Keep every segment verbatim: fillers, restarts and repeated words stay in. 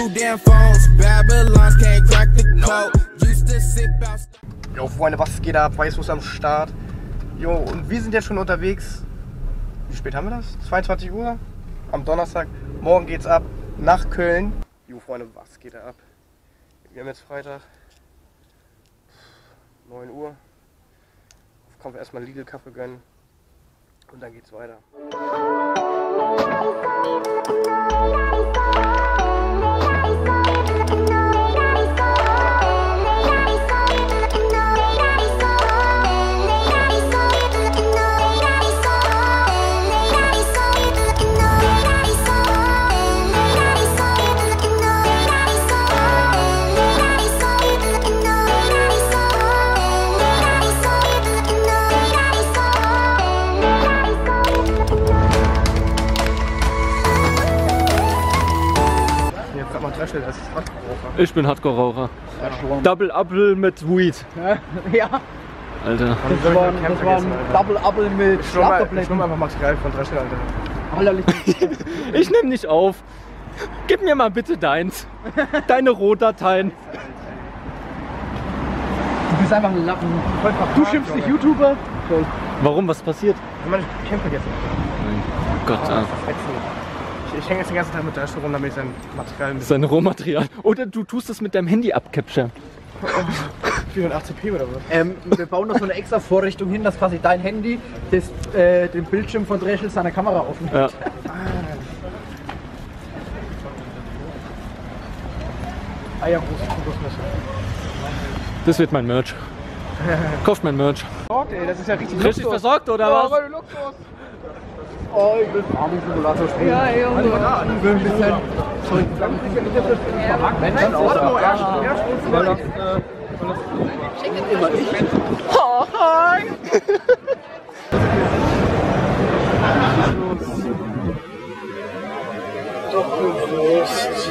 Jo Freunde, was geht ab? Weißwurst am Start. Jo, und wir sind jetzt schon unterwegs. Wie spät haben wir das? zweiundzwanzig Uhr am Donnerstag. Morgen geht's ab nach Köln. Jo Freunde, was geht da ab? Wir haben jetzt Freitag neun Uhr. Kommen wir erstmal Lidl-Kaffee gönnen und dann geht's weiter. Ich bin Hardcore-Raucher. Double Apple mit Weed. Ja. Alter. Das war, das war ein Double Apple mit Schlaftabletten. Ich nehme einfach Material von Dreschel, Alter. Ich nehme nicht auf. Gib mir mal bitte deins. Deine Rohdateien. Du bist einfach ein Lappen. Du schimpfst dich YouTuber. Warum? Was passiert? Ich meine, ich kämpfe jetzt. Oh Gott, oh, ah. Ich, ich hänge jetzt den ganzen Tag mit Dreschel rum, damit ich sein Material... Sein Rohmaterial. Oder du tust es mit deinem Handy abcapturen. vierhundertachtzig p oder was? Ähm, wir bauen noch so eine extra Vorrichtung hin, dass quasi dein Handy das, äh, den Bildschirm von Dreschel seiner Kamera aufnimmt. Ja. Ah ja, große Kokosnüsse. Das wird mein Merch. Kauft mein Merch. Ey, das ist ja richtig Richtig versorgt, oder ja, was? Aber Luxus. Oh, ich will Farming-Simulator spielen. Ja, ja, Junge. Ich will ein bisschen... Sorry. Warte mal, erst, erst und Immer ich. Oh, hi! Doppelwurst.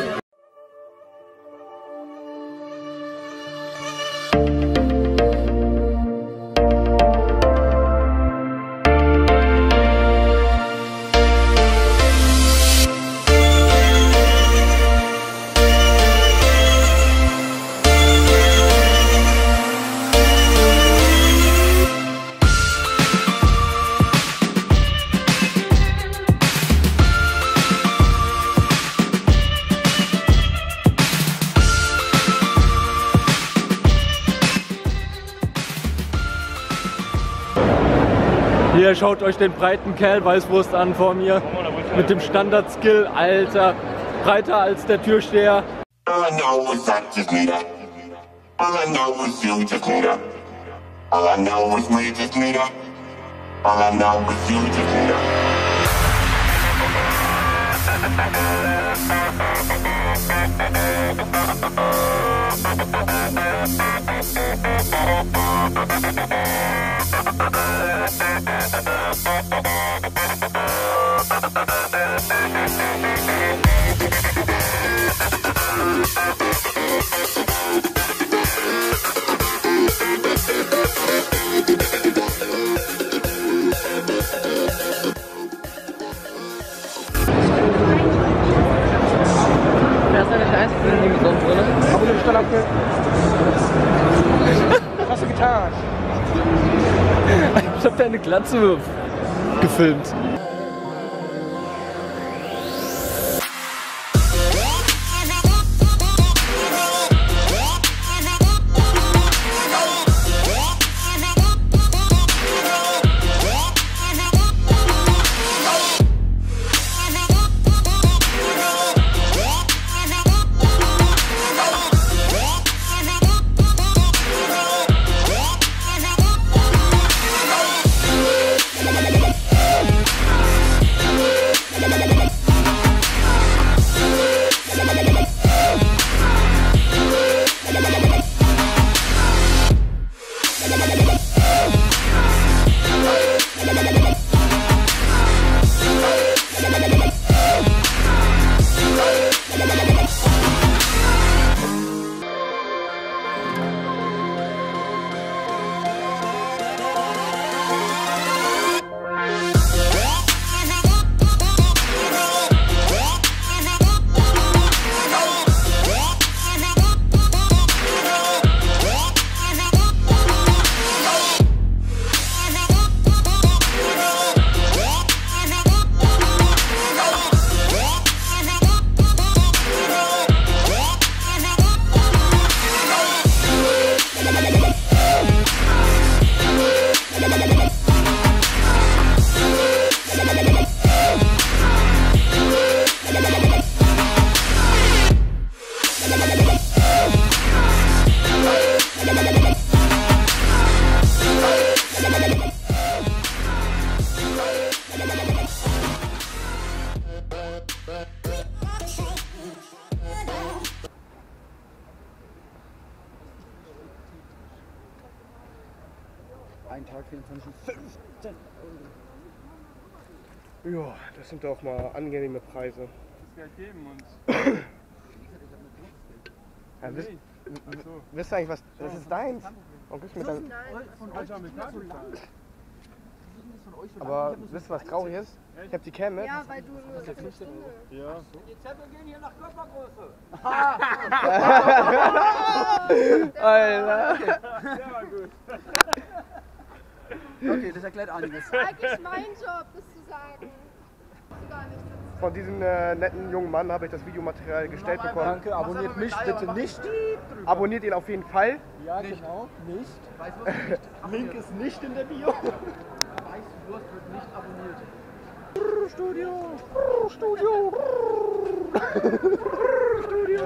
Hier, schaut euch den breiten Kerl Weißwurst an vor mir. Mit dem Standard-Skill, Alter. Breiter als der Türsteher. All I know is I just need her. All I know is you just need her. All I know is we just need her. All I know is you just need her. Wer ist eigentlich der Einzige, der nicht gesund wurde? Aber du bist dann abge... Was hast du getan? Ich hab deine Glatze gefilmt. Tag vierundzwanzig Uhr fünfzehn Euro. Ja, das sind doch mal angenehme Preise. Das Geld geben uns. Ja, wisst, so. Wisst ihr eigentlich was? Das ist deins. Und gibst mir dann. Aber wisst ihr was traurig ist? Ich hab die Cam mit. Ja, weil du nur eine Stunde. Ja. Die Zettel gehen hier nach Körpergröße. Alter. Ja, gut. Okay, das erklärt einiges. Das ist eigentlich mein Job, das zu sagen. Das gar nicht. Von diesem äh, netten jungen Mann habe ich das Videomaterial gestellt bekommen. Danke, abonniert mich bitte nicht. Abonniert ihn auf jeden Fall. Ja, genau, nicht. Weiß was nicht. Link ist nicht in der Bio. Weißwurst wird nicht abonniert. Studio. Studio. Studio.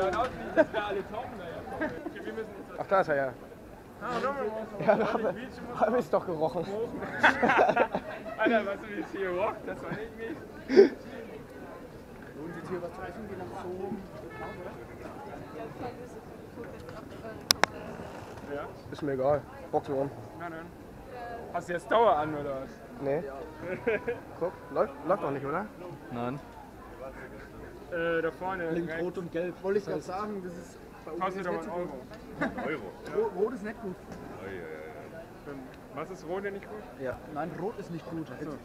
Ach, da ist er ja. Ja, da habe hab ich doch gerochen. Alter, weißt du, wie es hier rockt? Das war nicht mich. Und jetzt hier was zu essen, gehen nach so. Ja? Ist mir egal. Box um. Na dann. Hast du jetzt Dauer an oder was? Nee. Guck, läuft, läuft doch nicht, oder? Nein. Äh, da vorne. Link rot und gelb. Wollte ich gerade sagen, das ist bei uns Kostet nicht aber so einen gut. Euro. Rot, rot ist nicht gut. Was ist rot denn nicht gut? Ja. Nein, rot ist nicht gut. So.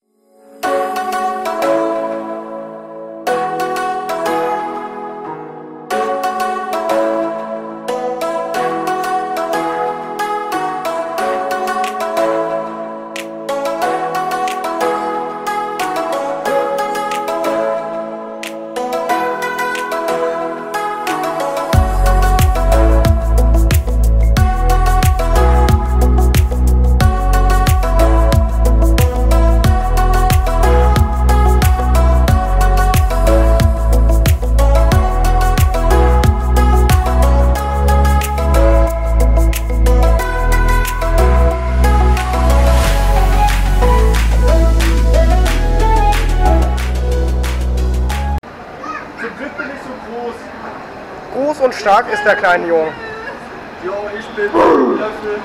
Groß und stark ist der kleine Junge. Jo, ich bin Tim Löffel.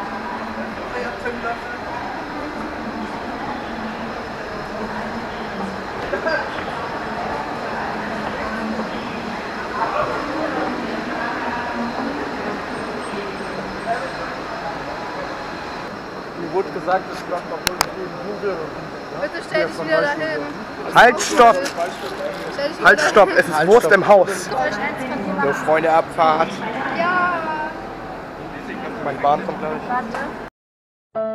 Mir wurde gesagt, es stand noch Google. Bitte stell dich wieder dahin. Halt, stopp! Stell dich wieder Halt, stopp! dahin. Es ist Wurst im Haus. Soll ich eins von dir So, machen? Freunde, Abfahrt. Ja. Meine Bahn kommt gleich. Warte.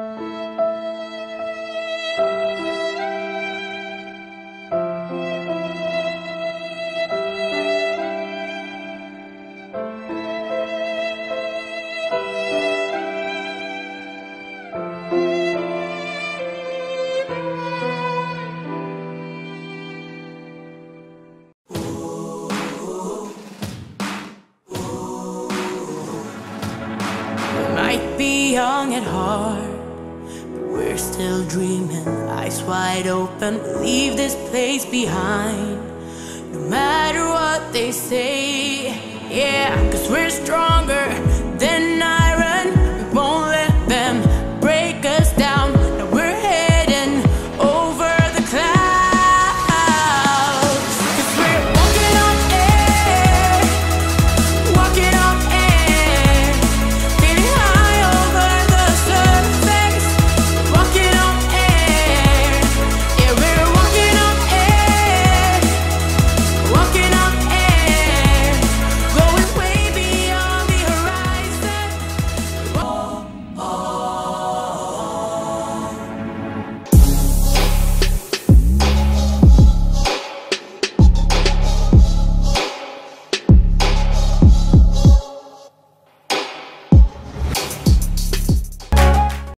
Might be young at heart, but we're still dreaming. Eyes wide open, leave this place behind. No matter what they say, yeah, 'cause we're stronger than I